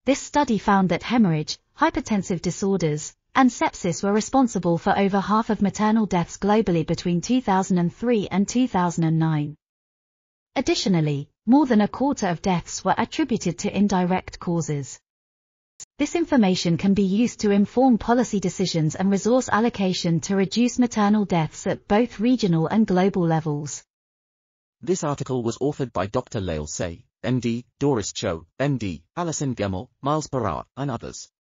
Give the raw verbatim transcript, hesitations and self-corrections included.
This study found that hemorrhage, hypertensive disorders, and sepsis were responsible for over half of maternal deaths globally between two thousand three and two thousand nine. Additionally, more than a quarter of deaths were attributed to indirect causes. This information can be used to inform policy decisions and resource allocation to reduce maternal deaths at both regional and global levels. This article was authored by Doctor Lale, M D, Doris Chou, M D, Alison Gemmill, Miles Barra, and others.